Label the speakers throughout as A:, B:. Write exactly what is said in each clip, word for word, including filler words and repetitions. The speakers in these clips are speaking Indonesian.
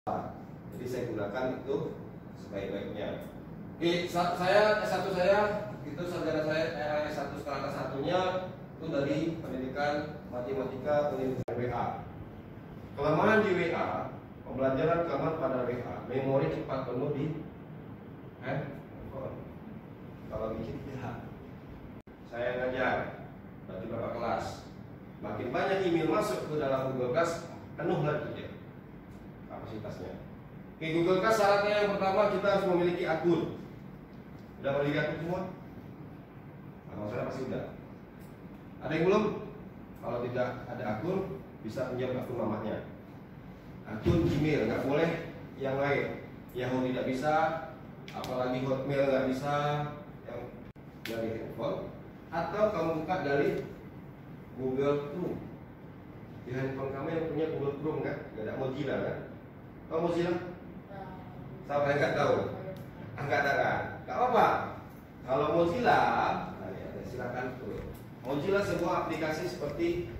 A: Jadi saya gunakan itu sebaik-baiknya. Oke, saya S satu saya itu sarjana saya S satu sekarang S satunya itu dari pendidikan matematika pendidikan W A. Kelemahan di W A, pembelajaran kelemahan pada W A, memori cepat penuh di handphone. Kalau bikin ya, saya ngajar, berarti berapa kelas. Makin banyak email masuk ke dalam Google Class, penuh lagi ya kapasitasnya. Oke, Google Class syaratnya yang pertama kita harus memiliki akun. Udah memiliki akun semua? Kalau saya pasti udah. Ada yang belum? Kalau tidak ada akun, bisa pinjam akun mamanya. Akun Gmail, nggak boleh yang lain. Yahoo tidak bisa, apalagi Hotmail nggak bisa, yang dari handphone. Atau kamu buka dari Google Chrome. Di handphone kamu yang punya Google Chrome kan? Nggak ada Mozilla kan? Tahu Mozilla? Siapa yang nggak tahu? Nggak ada kan? Nggak apa-apa. Kalau Mozilla, nah ya, silakan tuh. Mozilla semua aplikasi seperti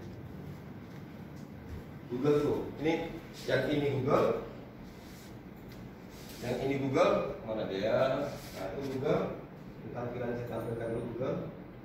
A: Google tuh. Ini yang ini Google, yang ini Google, mana dia? Nah itu Google. Tampilan saya tampilkan dulu Google.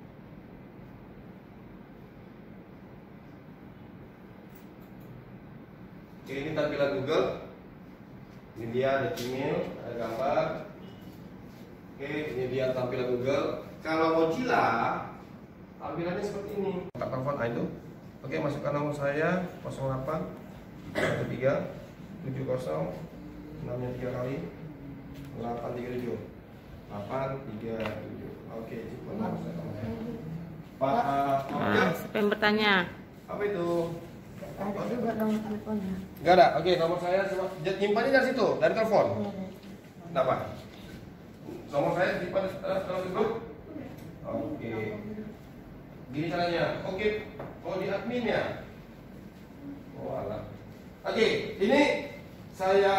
A: Oke, ini tampilan Google. Ini dia ada Gmail, ada gambar. Oke, ini dia tampilan Google. Kalau Mozilla, tampilannya seperti ini. Kontak telepon itu. Oke, masukkan nomor saya nol delapan satu tiga tujuh nol enam nya tiga kali delapan tiga tujuh delapan tiga tujuh. Oke, nomor saya. Pak,
B: nah, siapa yang bertanya?
A: Apa itu?
B: Ada juga nomor teleponnya.
A: Enggak ada. Oke, nomor saya nyimpannya dari situ, dari telepon. Kenapa? Nomor saya simpan di dalam grup. Oke. Gini caranya. Oke. Oh, di adminnya. Oh, alah. Oke, ini saya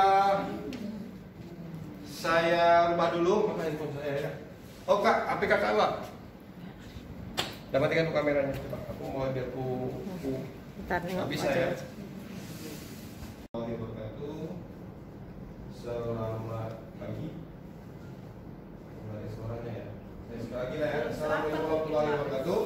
A: saya rubah dulu mana handphone saya ya. Oh, Kak, A P K Kak, Pak. Udah matikan tuh kameranya, coba. Aku mau biar ku, ku
B: Bentar, nengok
A: bisa ya. Selamat pagi. Mulai suaranya ya. Saya sekali lagi lah ya. Assalamualaikum warahmatullahi wabarakatuh.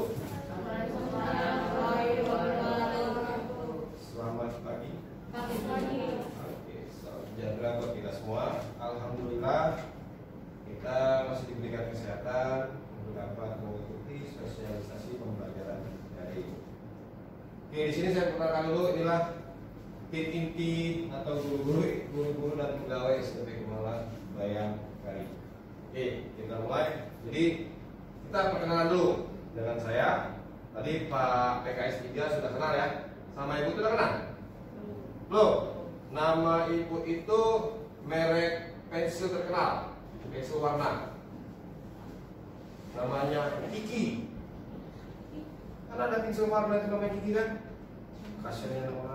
A: Selamat pagi. Oke, salam sejahtera buat kita semua. Alhamdulillah kita masih diberikan kesehatan untuk dapat mengikuti sosialisasi pembelajaran daring. Oke, di sini saya perkenalkan dulu, inilah tim inti atau guru-guru, guru-guru dan pegawai S D P Kemalang Bayangkari. Oke, kita mulai. Jadi kita perkenalan dulu dengan saya. Tadi Pak P K S tiga sudah kenal ya. Sama Ibu sudah kenal? Belum. Nama Ibu itu merek pensil terkenal, pensil warna. Namanya Kiki. Kan ada pensil warna itu namanya Kiki kan? Kasiannya nama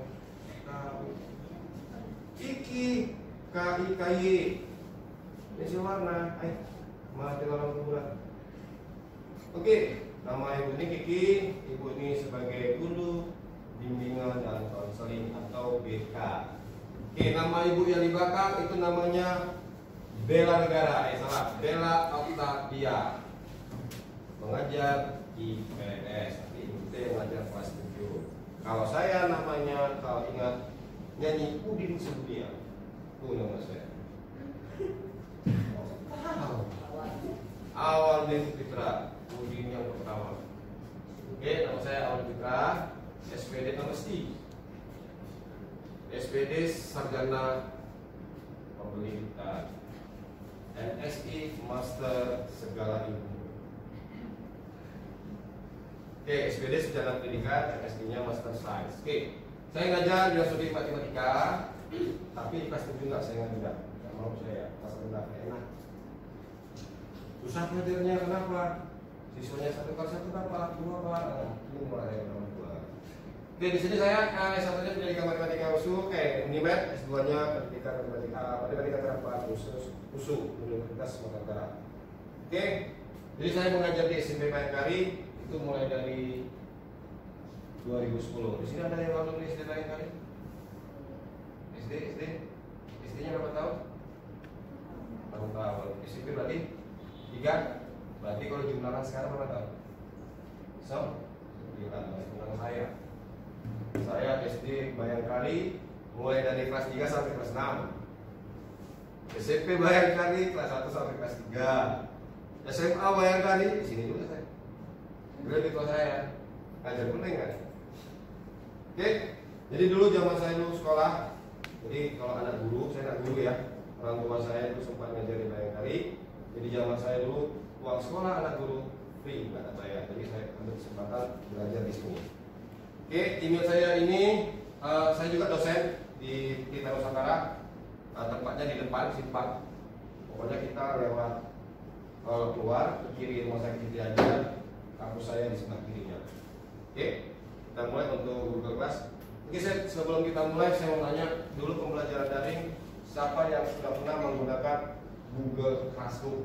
A: Kiki, K I K Y. Pensil warna. Ayo, mati orang tua. Oke, nama ibu ini Kiki. Ibu ini sebagai guru bimbingan dan konseling atau B K. Oke, nama ibu yang di belakang itu namanya Bella Negara. Eh salah, Bella Octavia. Mengajar I P S. Ibu mengajar kelas tujuh. Kalau saya namanya, kalau ingat, nyanyi Udin Sedunia. Itu nama saya. Awal Udin Fitra, Udin yang pertama. Oke, nama saya Awal Fitra. S P D nomor S S P D Sarjana Pendidikan, M S I Master Segala Ilmu. Oke, S P D Sarjana Pendidikan, M S I-nya Master Science. Oke, saya ngajar di studi matematika, tapi di kelas tujuh nggak saya ngajar, nggak mau saya kelas rendah enak. Susah ngajarnya kenapa? Siswanya satu kali satu berapa? Dua apa? Ini mulai nomor dua. Oke, di sini saya S satunya pendidikan matematika U S U, oke, Unimed, S dua-nya pendidikan matematika matematika terapan khusus U S U, Universitas Sumatera Utara. Oke, jadi saya mengajar di S M P Bayangkari itu mulai dari dua ribu sepuluh. Di sini ada yang alumni S D Bayangkari? S D, S D? berarti tiga. Berarti kalau jumlahkan sekarang berapa tahun? So, sembilan tentang saya. Saya S D Bayangkari mulai dari kelas tiga sampai kelas enam. S M P Bayangkari kelas satu sampai kelas tiga. S M A Bayangkari di sini juga saya. Beliau di kelas saya. Ngajar penting kan? Oke. Jadi dulu zaman saya dulu sekolah. Jadi kalau anak guru, saya anak guru ya. Orang tua saya itu sempat ngajar di Bayangkari. Jadi zaman saya dulu uang sekolah anak guru free nggak ada bayar. Jadi saya ambil kesempatan belajar di sini. Oke, email saya ini uh, saya juga dosen di Pelita Nusantara. Uh, tempatnya di depan Simpang. Pokoknya kita lewat kalau keluar ke kiri rumah sakit Siti Hajar, kampus saya di sebelah kirinya. Oke, kita mulai untuk Google Class. Oke, saya, sebelum kita mulai saya mau tanya dulu pembelajaran daring, siapa yang sudah pernah menggunakan Google Classroom?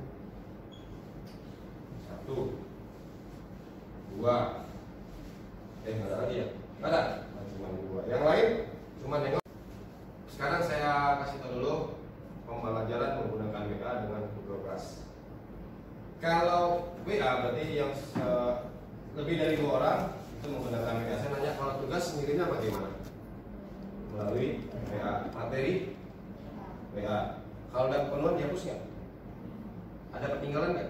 A: Satu, dua, eh nggak ada lagi ya? Nggak ada, cuma dua. Yang lain cuma nengok. Sekarang saya kasih tahu dulu pembelajaran menggunakan W A dengan Google Class. Kalau W A berarti yang uh, lebih dari dua orang itu menggunakan W A. Saya nanya kalau tugas sendirinya bagaimana? Melalui W A. Materi W A. Kalau ada penuh dihapus nggak? Ada ketinggalan nggak?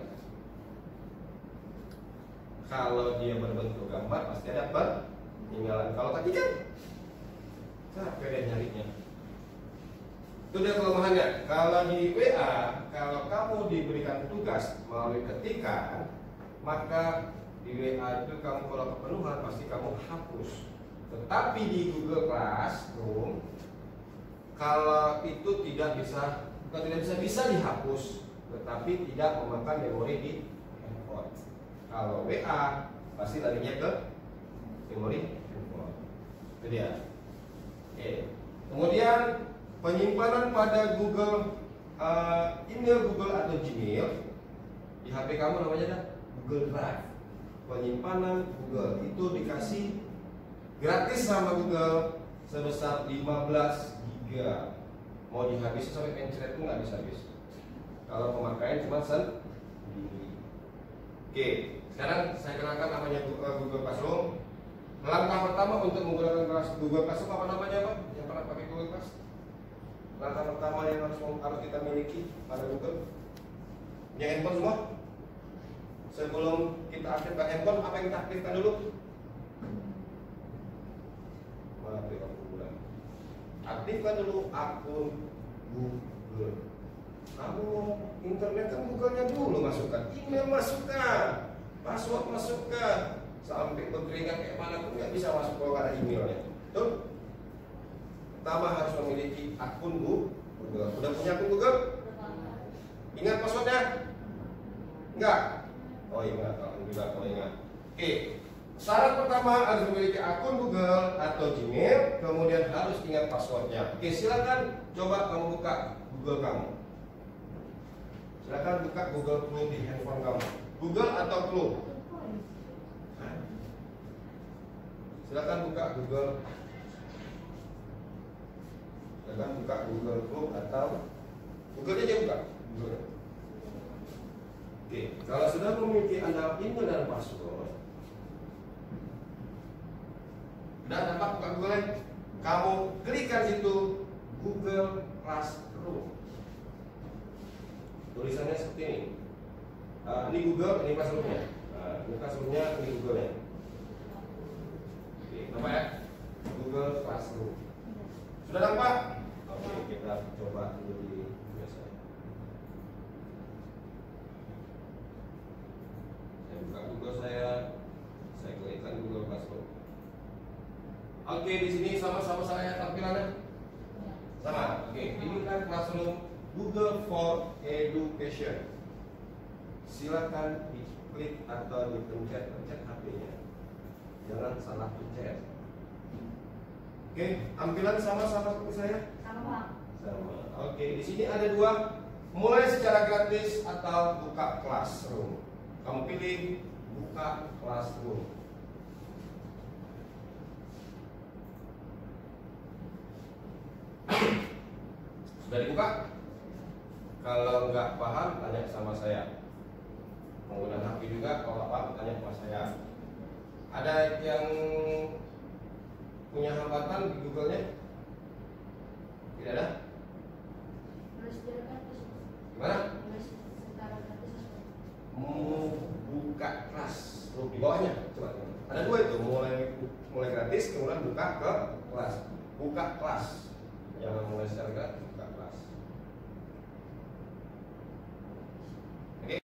A: Kalau dia berbentuk gambar pasti ada ketinggalan. Kalau tadi kan capek deh nyarinya. Itu dia kelemahannya. Kalau di W A, kalau kamu diberikan tugas melalui ketikan, maka di W A itu kamu kalau kepenuhan pasti kamu hapus. Tetapi di Google Classroom, kalau itu tidak bisa, bukan tidak bisa bisa dihapus, tetapi tidak memakan memori di handphone. Kalau W A pasti larinya ke memori handphone. Itu dia. Oke. Kemudian penyimpanan pada Google uh, email Google atau Gmail di H P kamu namanya ada Google Drive. Penyimpanan Google itu dikasih gratis sama Google sebesar lima belas giga. Mau dihabisin sampai pencet itu nggak bisa habis. Kalau pemakaian cuma sendiri. Oke, sekarang saya kenalkan namanya Google Classroom. Langkah pertama untuk menggunakan Google Classroom apa namanya Pak? Yang pernah pakai Google Class? Langkah pertama yang harus, harus kita miliki pada Google, punya handphone semua. Sebelum kita aktifkan handphone, apa yang kita aktifkan dulu? Aktifkan dulu akun Google. Kamu internet kan Google-nya dulu masukkan, email masukkan, password masukkan, sampai berkeringat kayak mana pun nggak bisa masuk kalau ada emailnya. Betul? Pertama harus memiliki akun Google. Udah punya akun Google? Ingat passwordnya? Enggak? Oh ingat, alhamdulillah kalau ingat. Oke, syarat pertama harus memiliki akun Google atau Gmail, kemudian harus ingat passwordnya. Oke, silakan coba kamu buka Google kamu. Silakan buka Google Chrome di handphone kamu. Google atau Chrome? Silakan buka Google. Silakan buka Google Chrome atau Google aja buka. Google. Oke, kalau sudah memiliki Anda email dan password, sudah dapat buka Google, kamu klikkan situ Google Classroom. Tulisannya seperti ini. Uh, ini Google, ini Classroom-nya. Uh, ini Classroom-nya, ini Google-nya. Oke, nampak ya? Google Classroom. Sudah nampak? Oke, kita coba dulu di biasa. Saya buka Google saya, saya klikkan Google Classroom. Oke, di sini sama-sama saya tampilannya. Sama. Oke, ini kan Classroom Google for Education. Silakan diklik atau dipencet-pencet H P-nya. Jangan salah pencet. Oke, tampilan sama-sama seperti saya? Sama. Sama. Oke, di sini ada dua, mulai secara gratis atau buka Classroom. Kamu pilih buka Classroom. Sudah dibuka? Kalau nggak paham, tanya sama saya. Menggunakan H P juga, kalau nggak paham, tanya sama saya. Ada yang punya hambatan di Google-nya? Tidak ada? Gimana? Mau buka kelas, oh, di bawahnya, coba. Ada dua itu, mulai mulai gratis, kemudian buka ke kelas. Buka kelas, jangan mulai secara gratis, buka kelas.